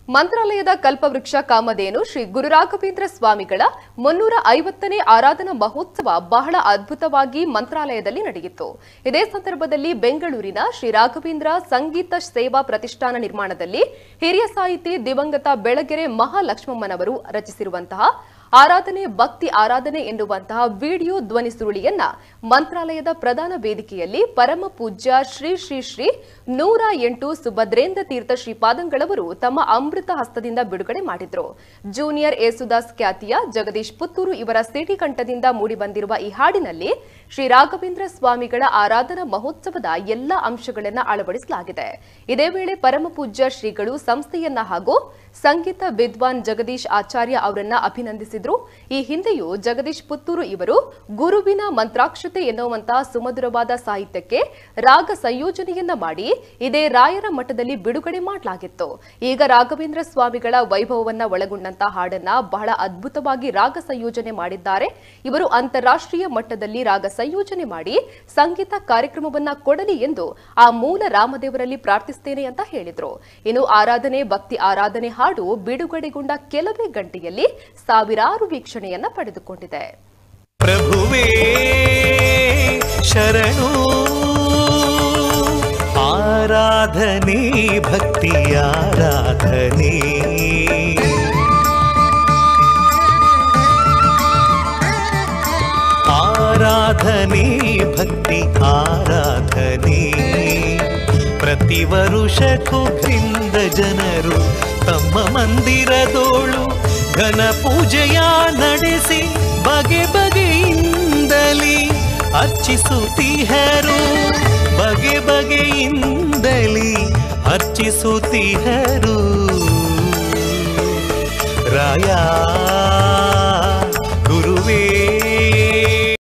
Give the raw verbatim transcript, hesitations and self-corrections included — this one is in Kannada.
ಮಂತ್ರಾಲಯದ ಕಲ್ಪವೃಕ್ಷ ಕಾಮಧೇನು ಶ್ರೀ ಗುರುರಾಘವೇಂದ್ರ ಸ್ವಾಮಿಗಳ ಮುನ್ನೂರ ಐವತ್ತನೇ ಆರಾಧನಾ ಮಹೋತ್ಸವ ಬಹಳ ಅದ್ಭುತವಾಗಿ ಮಂತ್ರಾಲಯದಲ್ಲಿ ನಡೆಯಿತು. ಇದೇ ಸಂದರ್ಭದಲ್ಲಿ ಬೆಂಗಳೂರಿನ ಶ್ರೀ ರಾಘವೇಂದ್ರ ಸಂಗೀತ ಸೇವಾ ಪ್ರತಿಷ್ಠಾನ ನಿರ್ಮಾಣದಲ್ಲಿ ಹಿರಿಯ ಸಾಹಿತಿ ದಿವಂಗತ ಬೆಳಗೆರೆ ಮಹಾಲಕ್ಷ್ಮಮ್ಮನವರು ರಚಿಸಿರುವಂತಹ ಆರಾಧನೆ ಭಕ್ತಿ ಆರಾಧನೆ ಎನ್ನುವಂತಹ ವಿಡಿಯೋ ಧ್ವನಿ ಸುರುಳಿಯನ್ನ ಮಂತ್ರಾಲಯದ ಪ್ರಧಾನ ವೇದಿಕೆಯಲ್ಲಿ ಪರಮ ಪೂಜ್ಯ ಶ್ರೀ ಶ್ರೀ ಶ್ರೀ ನೂರ ಎಂಟು ಸುಭದ್ರೇಂದ್ರ ತೀರ್ಥ ಶ್ರೀಪಾದಂಗಳವರು ತಮ್ಮ ಅಮೃತ ಹಸ್ತದಿಂದ ಬಿಡುಗಡೆ ಮಾಡಿದ್ರು. ಜೂನಿಯರ್ ಯೇಸುದಾಸ್ ಖ್ಯಾತಿಯ ಜಗದೀಶ್ ಪುತ್ತೂರು ಇವರ ಸಿಟಿ ಕಂಠದಿಂದ ಮೂಡಿಬಂದಿರುವ ಈ ಹಾಡಿನಲ್ಲಿ ಶ್ರೀ ರಾಘವೇಂದ್ರ ಸ್ವಾಮಿಗಳ ಆರಾಧನಾ ಮಹೋತ್ಸವದ ಎಲ್ಲಾ ಅಂಶಗಳನ್ನು ಅಳವಡಿಸಲಾಗಿದೆ. ಇದೇ ವೇಳೆ ಪರಮ ಪೂಜ್ಯ ಶ್ರೀಗಳು ಸಂಸ್ಥೆಯನ್ನ ಹಾಗೂ ಸಂಗೀತ ವಿದ್ವಾನ್ ಜಗದೀಶ್ ಆಚಾರ್ಯ ಅವರನ್ನ ಅಭಿನಂದಿಸಿದ್ರು. ಈ ಹಿಂದೆಯೂ ಜಗದೀಶ್ ಪುತ್ತೂರು ಇವರು ಗುರುವಿನ ಮಂತ್ರಾಕ್ಷತೆ ಎನ್ನುವಂತಹ ಸುಮಧುರವಾದ ಸಾಹಿತ್ಯಕ್ಕೆ ರಾಗ ಸಂಯೋಜನೆಯನ್ನ ಮಾಡಿ ಇದೇ ರಾಯರ ಮಠದಲ್ಲಿ ಬಿಡುಗಡೆ ಮಾಡಲಾಗಿತ್ತು. ಈಗ ರಾಘವೇಂದ್ರ ಸ್ವಾಮಿಗಳ ವೈಭವವನ್ನ ಒಳಗೊಂಡಂತಹ ಹಾಡನ್ನ ಬಹಳ ಅದ್ಭುತವಾಗಿ ರಾಗ ಸಂಯೋಜನೆ ಮಾಡಿದ್ದಾರೆ. ಇವರು ಅಂತಾರಾಷ್ಟ್ರೀಯ ಮಟ್ಟದಲ್ಲಿ ರಾಗ ಸಂಯೋಜನೆ ಮಾಡಿ ಸಂಗೀತ ಕಾರ್ಯಕ್ರಮವನ್ನ ಕೊಡಲಿ ಎಂದು ಆ ಮೂಲ ರಾಮದೇವರಲ್ಲಿ ಪ್ರಾರ್ಥಿಸುತ್ತೇನೆ ಅಂತ ಹೇಳಿದ್ರು. ಇನ್ನು ಆರಾಧನೆ ಭಕ್ತಿ ಆರಾಧನೆ ಹಾಡು ಬಿಡುಗಡೆಗೊಂಡ ಕೆಲವೇ ಗಂಟೆಯಲ್ಲಿ ಸಾವಿರಾರು ವೀಕ್ಷಣೆಯನ್ನ ಪಡೆದುಕೊಂಡಿದೆ. ಪ್ರಭುವೇ ಶರಣು ಆರಾಧನೆ ಭಕ್ತಿ ಆರಾಧನೆ ಆರಾಧನೆ ಭಕ್ತಿ ಆರಾಧನೆ ಪ್ರತಿ ವರುಷಕ್ಕೂ ಭಿನ್ನ ಜನರು ತಮ್ಮ ಮಂದಿರದೋಳು ಘನ ಪೂಜೆಯ ನಡೆಸಿ ಬಗೆ ಬಗೆಯಿಂದಲೇ ಅರ್ಚಿಸುತ್ತೀಹರು ಬಗೆ ಬಗೆಯಿಂದಲೇ ಅರ್ಚಿಸುತ್ತೀಹರು ರಾಯ